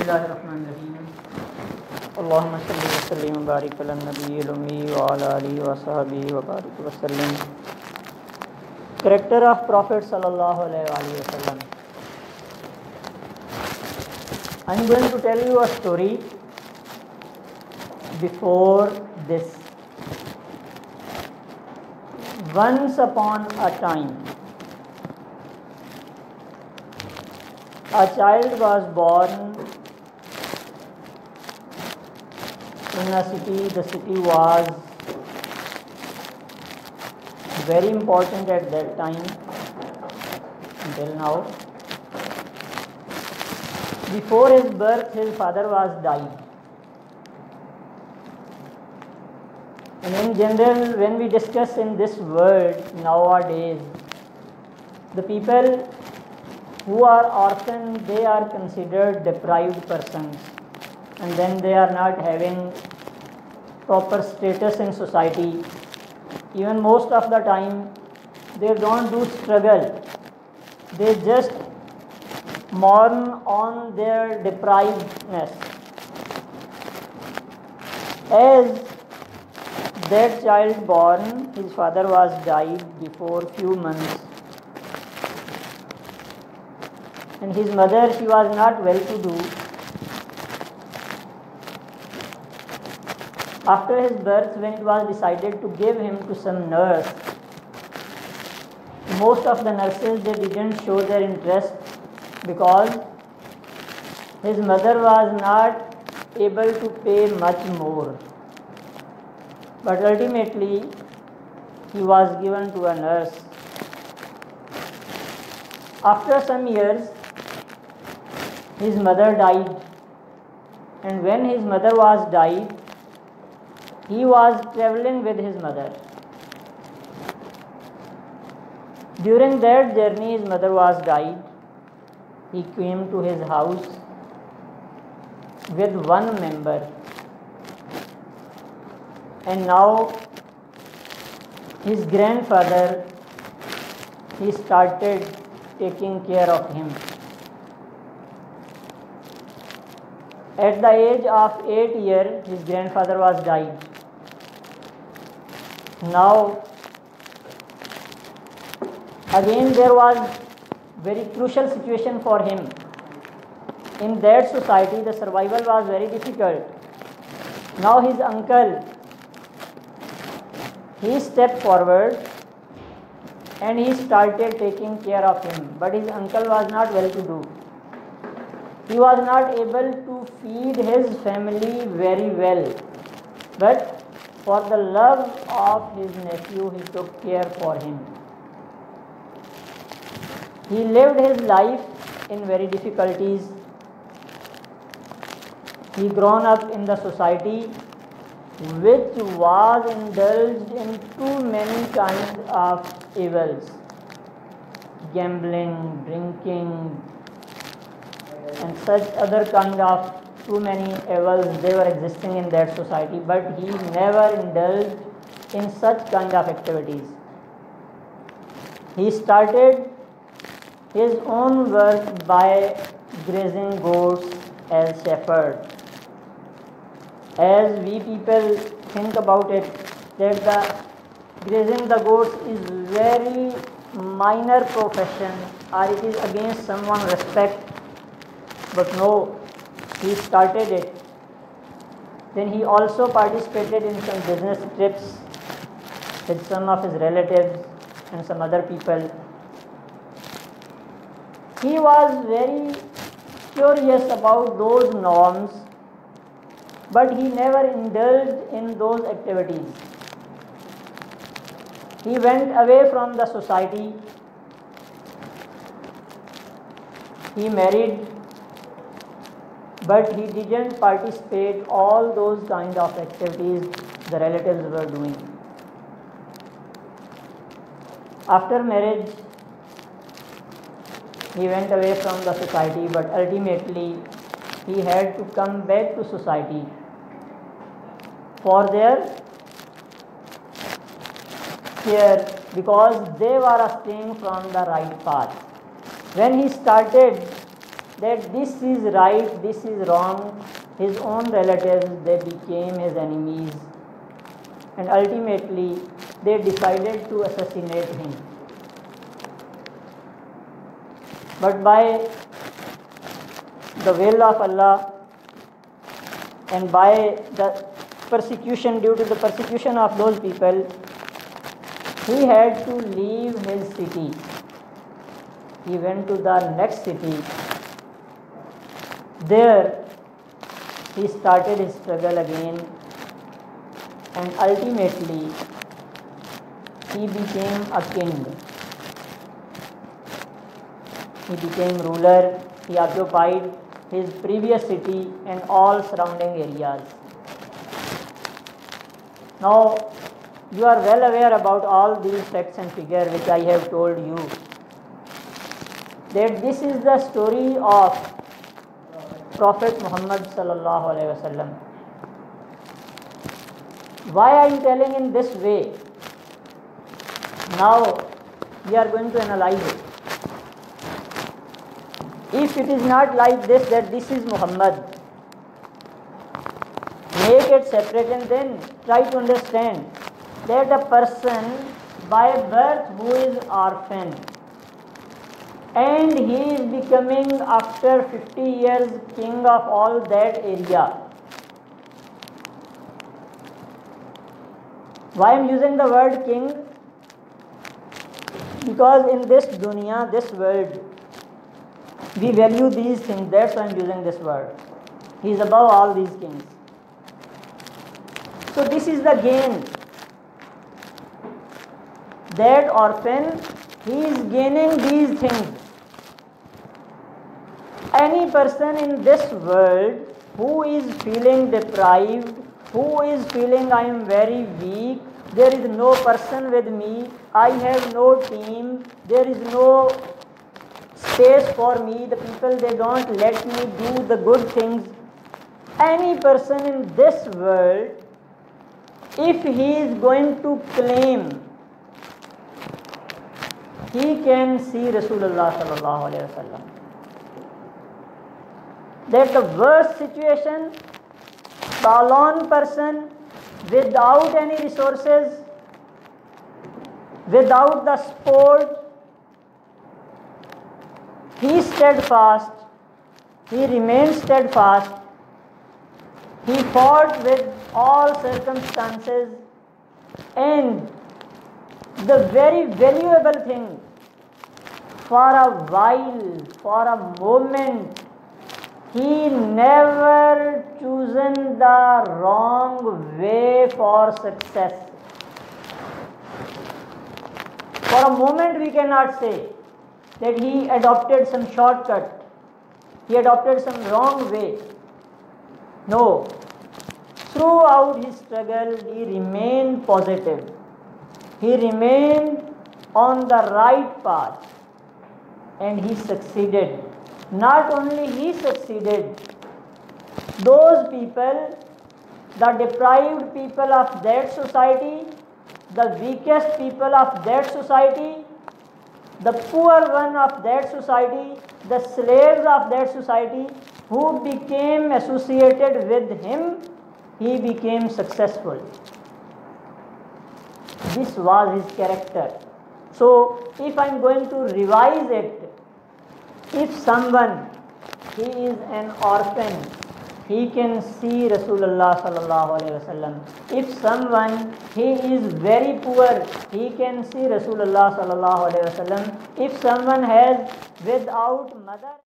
Bismillahirrahmanirrahim. Allahumma salli wa sallim wa barik ala nabiyyil ummi wa ala alihi wa sahbihi wa barik wa sallim. Character of Prophet sallallahu alaihi wasallam. I am going to tell you a story. Before this, once upon a time, a child was born in a city. The city was very important at that time until now. Before his birth, his father was died. And in general, when we discuss in this world nowadays, the people who are orphaned, they are considered deprived persons, and then they are not having proper status in society. Even most of the time, they don't do struggle. They just mourn on their deprivedness. As that child born, his father was died before few months, and his mother, she was not well to do. After his birth, when it was decided to give him to some nurse, most of the nurses, they didn't show their interest because his mother was not able to pay much more. But ultimately, he was given to a nurse. After some years, his mother died, and when his mother was died, he was traveling with his mother. During that journey, his mother was died. He came to his house with one member, and now his grandfather, he started taking care of him. At the age of 8 years, his grandfather was died. Now, again there was very crucial situation for him. In that society, the survival was very difficult. Now his uncle, he stepped forward and he started taking care of him. But his uncle was not well to do. He was not able to feed his family very well. But for the love of his nephew, he took care for him. He lived his life in very difficulties. He grown up in the society which was indulged in too many kinds of evils. Gambling, drinking, and such other kind of too many evils, they were existing in that society, but he never indulged in such kind of activities. He started his own work by grazing goats as shepherd. As we people think about it, that the grazing the goats is very minor profession, or it is against someone's respect. But no, he started it. Then he also participated in some business trips with some of his relatives and some other people. He was very curious about those norms, but he never indulged in those activities. He went away from the society. He married, but he didn't participate all those kind of activities the relatives were doing. After marriage, he went away from the society, but ultimately he had to come back to society for their care, because they were straying from the right path. When he started that this is right, this is wrong, his own relatives, they became his enemies, and ultimately they decided to assassinate him. But by the will of Allah and by the persecution, due to the persecution of those people, he had to leave his city. He went to the next city. There he started his struggle again, and ultimately he became a king. He became ruler. He occupied his previous city and all surrounding areas. Now, you are well aware about all these facts and figures which I have told you, that this is the story of Prophet Muhammad sallallahu alaihi wasallam. Why I am telling in this way? Now we are going to analyze it. If it is not like this, that this is Muhammad, make it separate and then try to understand that a person by birth who is orphan and he is becoming after 50 years king of all that area. Why I am using the word king? Because in this dunya, this world, we value these things. That's why I am using this word. He is above all these kings. So this is the gain. That orphan, he is gaining these things. Any person in this world who is feeling deprived, who is feeling I am very weak, there is no person with me, I have no team, there is no space for me, the people they don't let me do the good things. Any person in this world, if he is going to claim, he can see Rasulullah sallallahu alaihi wasallam. That the worst situation, the alone person, without any resources, without the support, he steadfast, he remained steadfast, he fought with all circumstances, and the very valuable thing, for a while, for a moment, he never chosen the wrong way for success. For a moment we cannot say that he adopted some shortcut, he adopted some wrong way. No. Throughout his struggle, he remained positive. He remained on the right path, and he succeeded. Not only he succeeded, those people, the deprived people of that society, the weakest people of that society, the poor one of that society, the slaves of that society who became associated with him, he became successful. This was his character. So, if I am going to revise it, if someone, he is an orphan, he can see Rasulullah sallallahu alaihi wasallam. If someone, he is very poor, he can see Rasulullah sallallahu alaihi wasallam. If someone has without mother,